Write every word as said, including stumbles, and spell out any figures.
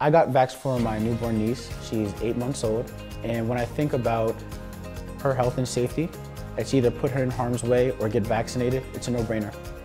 I got vaxxed for my newborn niece. She's eight months old. And when I think about her health and safety, it's either put her in harm's way or get vaccinated. It's a no-brainer.